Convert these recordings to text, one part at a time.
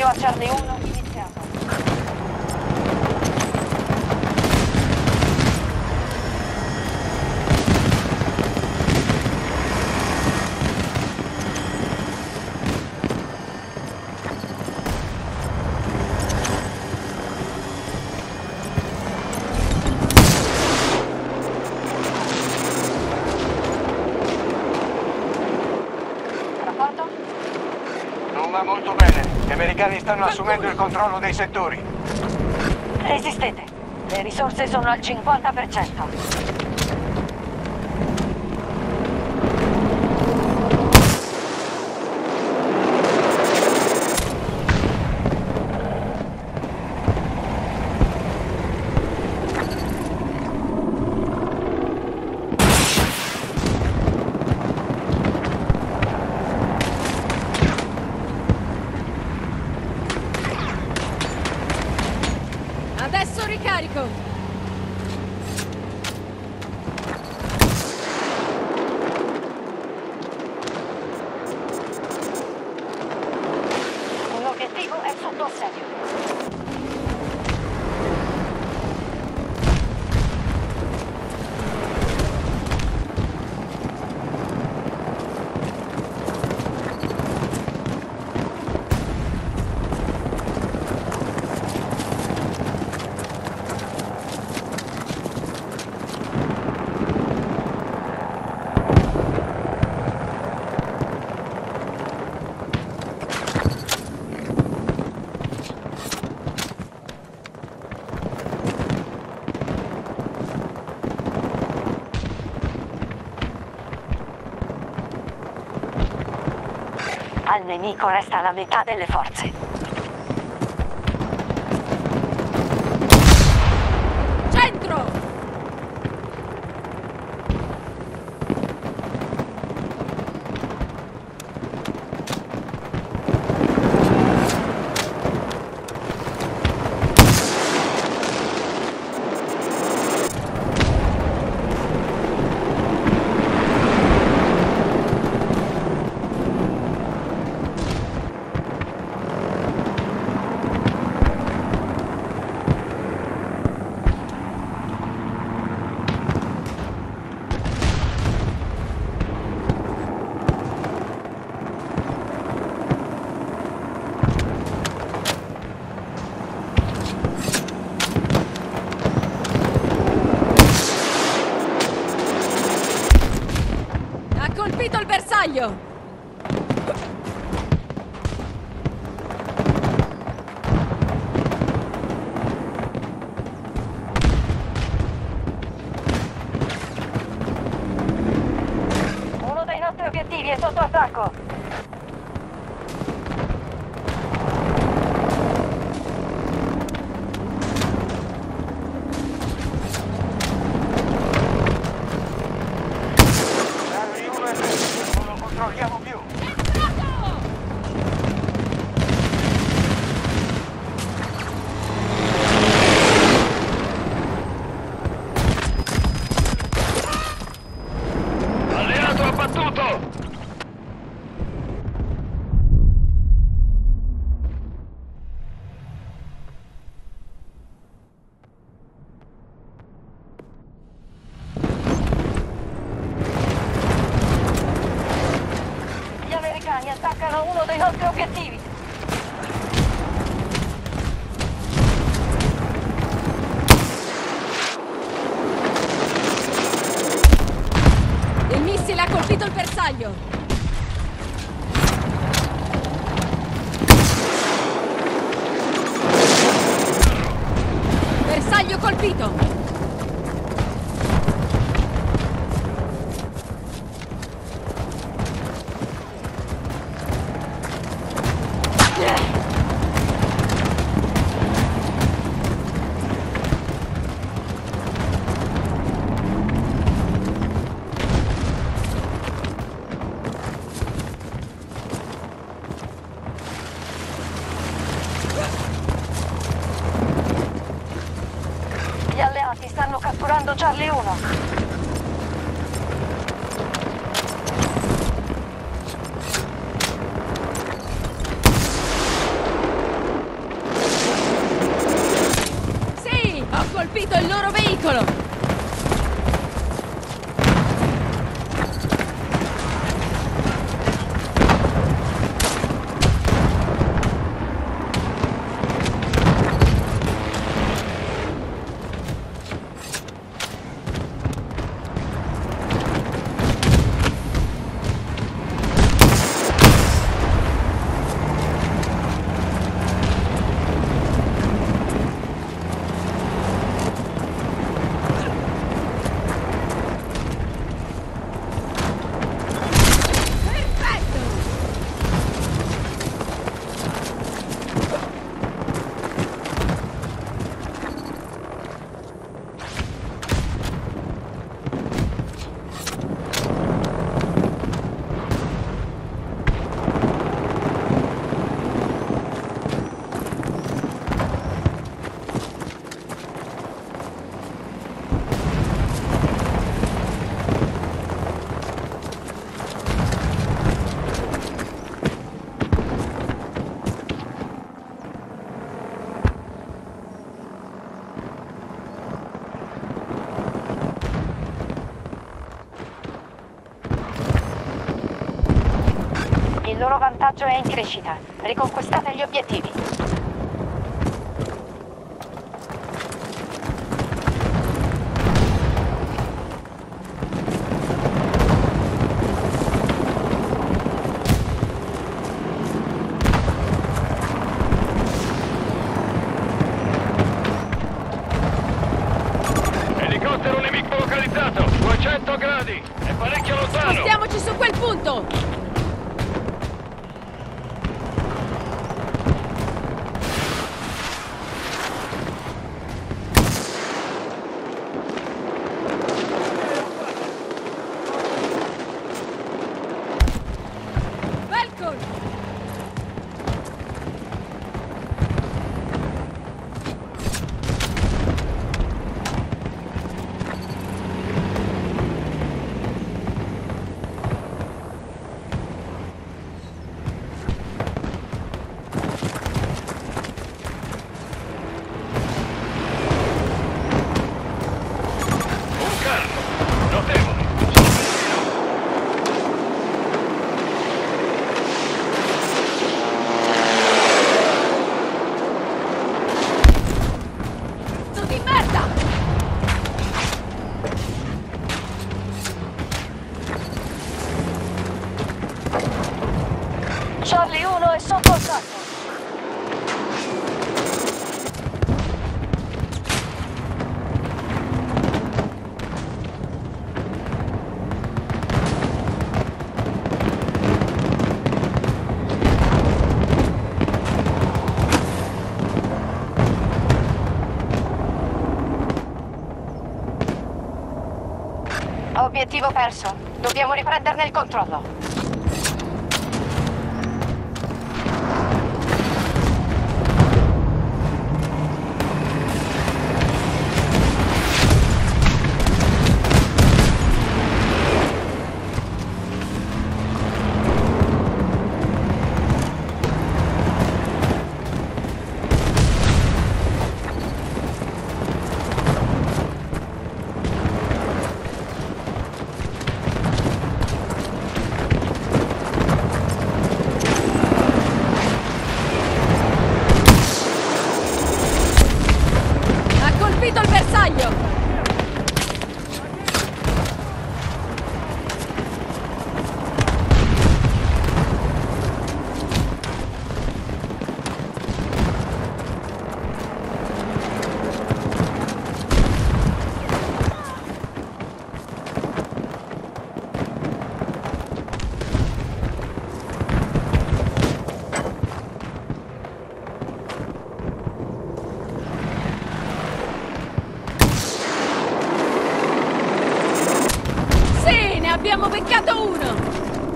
Assedio a Charlie 1 iniziato. Non va molto bene. Gli americani stanno assumendo il controllo dei settori. Resistete. Le risorse sono al 50%. Adesso ricarico! Un obiettivo è sotto assedio. Al nemico resta la metà delle forze. Centro! Ha colpito il bersaglio! Uno dei nostri obiettivi è sotto attacco. Charlie 1 è fermo, non lo controlliamo più. Alleato abbattuto! Gli americani attaccano uno dei nostri obiettivi. Il missile ha colpito il bersaglio! Bersaglio colpito! Gli alleati stanno catturando Charlie 1. loro vantaggio è in crescita. Riconquistate gli obiettivi. Elicottero nemico localizzato! 200 gradi! È parecchio lontano! Spostiamoci su quel punto! Falcon! Un carro! Notevole! Pezzo di merda! Charlie 1 è sotto assalto. Obiettivo perso. Dobbiamo riprenderne il controllo. Ha colpito il bersaglio! Sì, ne abbiamo beccato uno!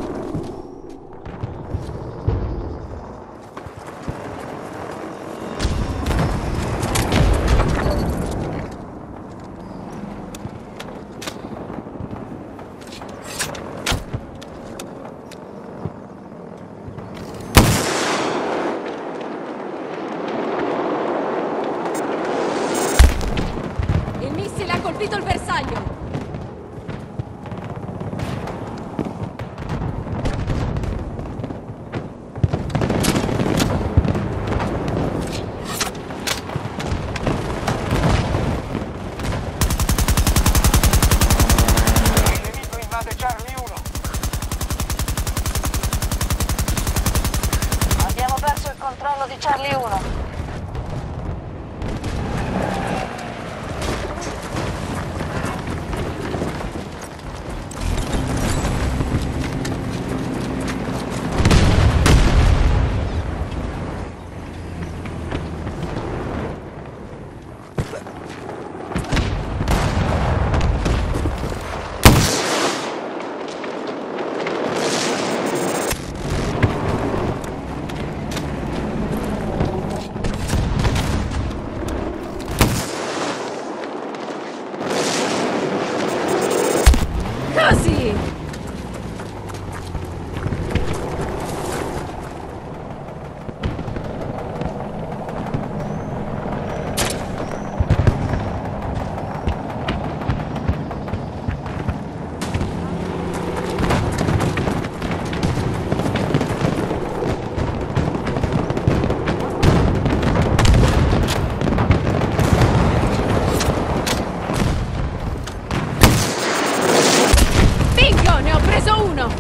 Il missile ha colpito il bersaglio! Il nemico invade Charlie 1. Abbiamo perso il controllo di Charlie 1. Ucciso uno!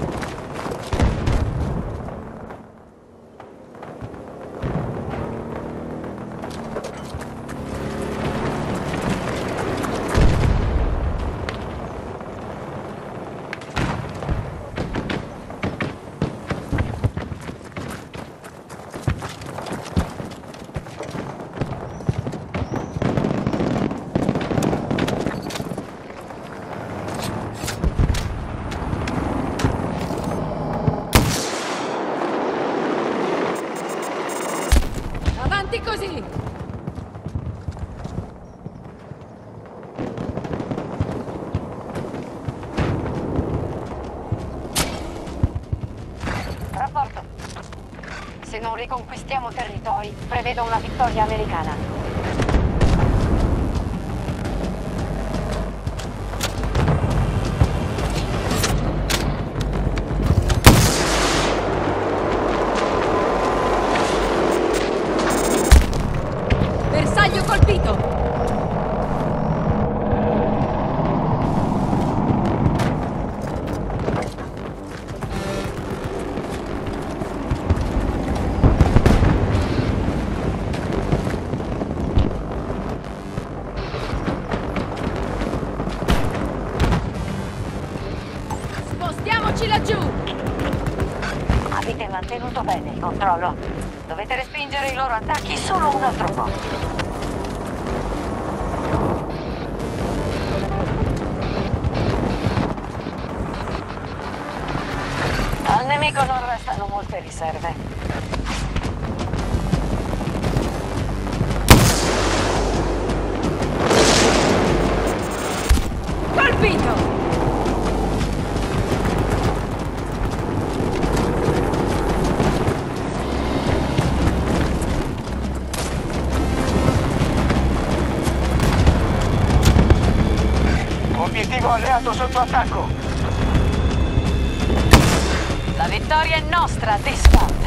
Avanti così! Rapporto. Se non riconquistiamo territori, prevedo una vittoria americana. Bersaglio colpito! Spostiamoci laggiù! Avete mantenuto bene il controllo. Dovete respingere i loro attacchi solo un altro po'. Al nemico non restano molte riserve. Colpito! Obiettivo alleato sotto attacco. La vittoria è nostra, Dispo!